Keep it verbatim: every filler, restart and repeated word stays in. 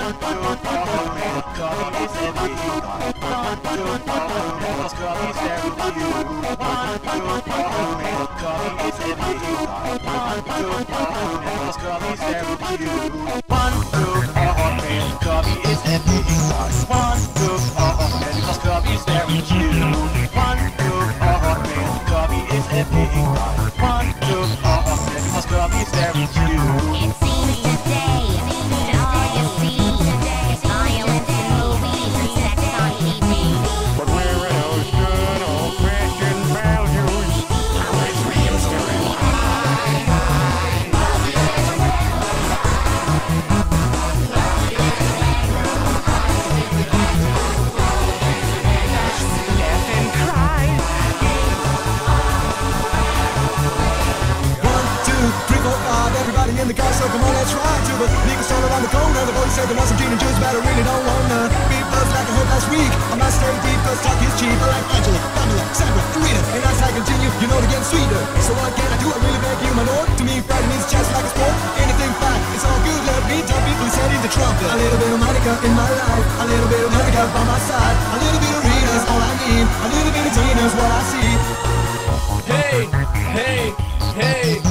One, two, four, man, Cubby is everything. One, two, four, man, cause Cubby's very cute. One, two, four, man, Cubby is everything. One, two, four, man, cause Cubby's very cute. One, two, four, man, Cubby is everything. One, two, four, man, cause Cubby's very cute. One, two, four, man, Cubby is everything. One, two, four, man, cause Cubby's very cute. It seems today that all you see is violence in movies and sex on T V. But where are those good old Christian values? How much real story? Death and cry. One, two, three, four, five. Everybody in the car, so come on, let's ride to the liquor store around the corner. The boys said they want some gin and juice, but I really don't wanna be buzzed like I heard last week. I must stay deep, cause talk is cheap. I like Angela, Pamela, Sandra, Rita, and as I continue, you know they're getting sweeter. So what can I do? I really beg you, my lord. To me, Friday means just like a sport. Anything fine, it's all good. Let me jump in, please head in the trumpet. A little bit of Monica in my life, a little bit of Monica by my side, a little bit of Rita's all I need, a little bit of Tina's what I see. Hey, hey, hey.